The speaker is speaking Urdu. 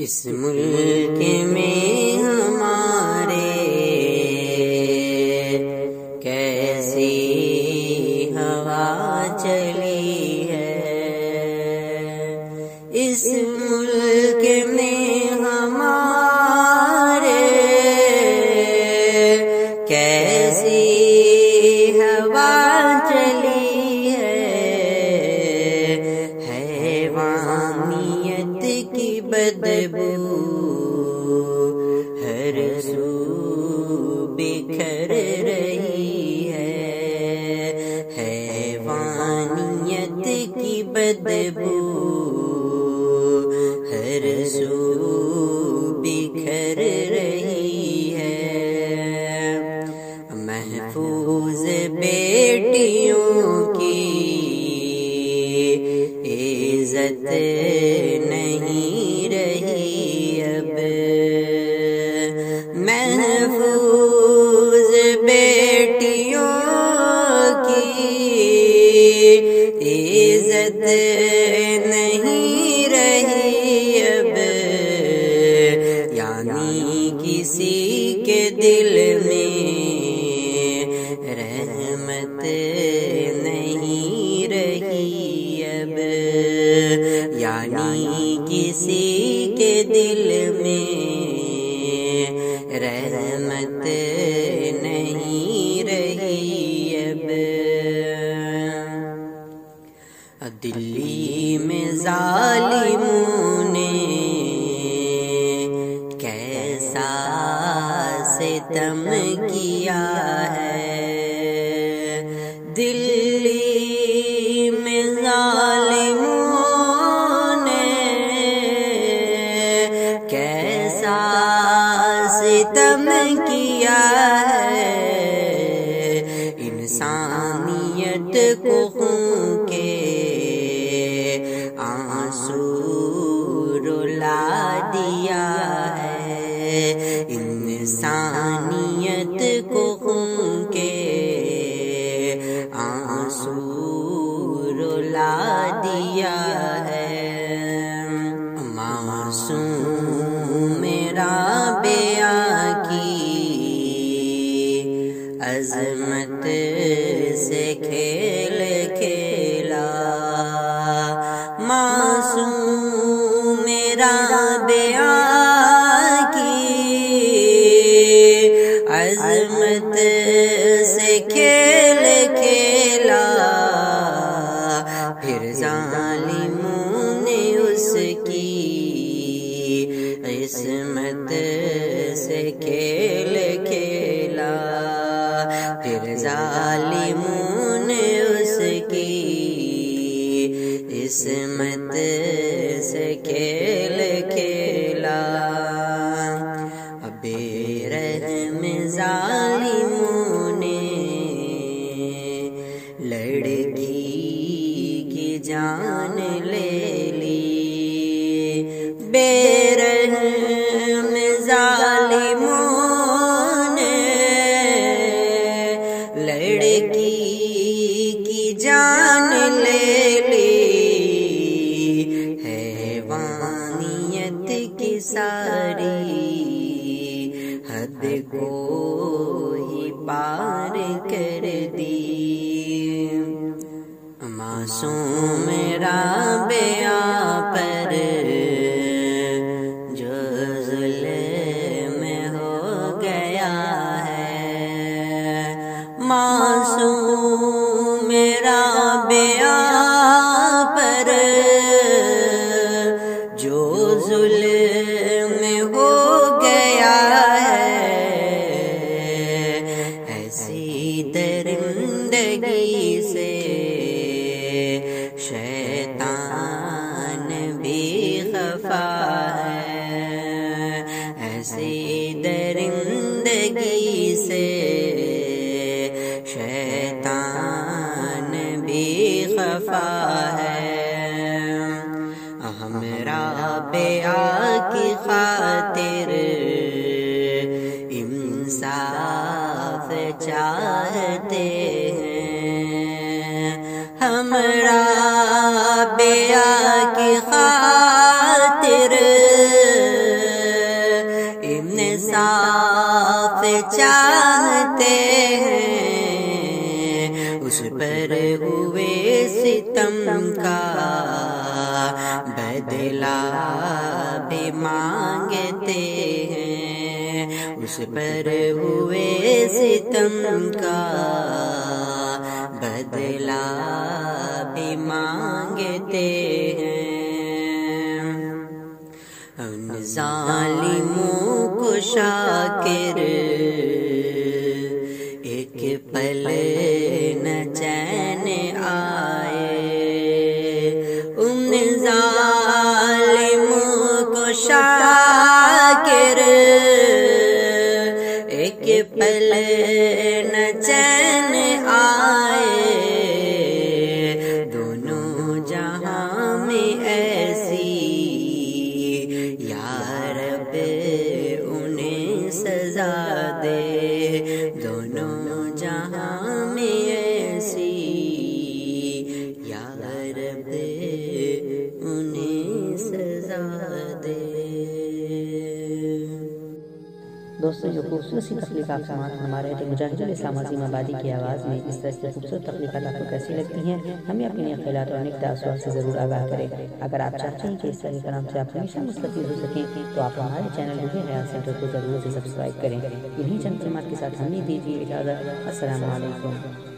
اس ملک میں ہمارے کیسی ہوا چلی ہے، اس ملک میں ہمارے کیسی ہوا چلی ہے، حیوانیت کی بدبو ہر سو بکھر رہی ہے، حیوانیت کی بدبو ہر سو بکھر رہی ہے، محفوظ بیٹیوں کی عزت نہیں رہی اب، محفوظ بیٹیوں کی عزت نہیں رہی اب، یعنی کسی کے دل میں رحمت نہیں رہی اب، یعنی کسی کے دل میں رحمت نہیں رہی اب۔ دلی میں ظالموں نے کیسا ستم کیا ہے، دلی میں ظالموں نے کیسا ستم کیا ہے، انسانیت کو خون کے آنسو رلا دیا ہے، انسانیت کو خون کے آنسو رلا دیا ہے، معصوم رابعہ کی عظمت سے کھیل کھیلا، معصوم رابعہ کی عظمت سے کھیل کھیلا، پھر ظالموں نے اس کی عصمت سے کھیل کھیلا، پھر ظالموں نے اس کی عصمت سے کھیل کھیلا، بے رحم ظالموں نے لڑکی کی جان لے لی، بے رحم ظالموں نے لڑکی کی جان لے لی، حیوانیت کی ساری حد کو ہی پار کر دی، معصوم رابعہ پر جو ظلم ہو گیا ہے، معصوم رابعہ پر جو ظلم ہو گیا ہے، ایسی درندگی سے شیطان بھی خفا ہے، ایسی درندگی سے شیطان بھی خفا ہے، ہم رابعہ کی خاطر انصاف چاہتے ہیں، ہم رابعہ کی خاطر چاہتے ہیں، اس پر ہوئے ستم کا بدلہ بھی مانگتے ہیں، اس پر ہوئے ستم کا بدلہ بھی مانگتے ہیں۔ ان ظالموں کو شاکر ایک پل نہ چین آئے، ان ظالموں کو شاکر ایک پل نہ چین آئے، دونوں جہاں میں ایسی یا رب انہیں سزا دے، دونوں جہاں میں ایسی یا رب انہیں سزا دے۔ دوستو، جو خوبصورت سی تخلیقات سماعت ہمارے مجاہد الاسلام عظیم آبادی کی آواز میں اس طرح سے خوبصورت تخلیقات آپ کو کیسی لگتی ہیں، ہمیں اپنے خیالات اور نکتہ اثرات سے ضرور آگاہ کریں۔ اگر آپ چاہتے ہیں کہ اس طرح کے کلام سے آپ ہمیشہ مستفید ہو سکیں تو آپ ہمارے چینل روح حیات سینٹر کو ضرور سے سبسکرائب کریں۔ انہی چند کلمات کے ساتھ ہمیں دیجیے اجازت۔ السلام علیکم۔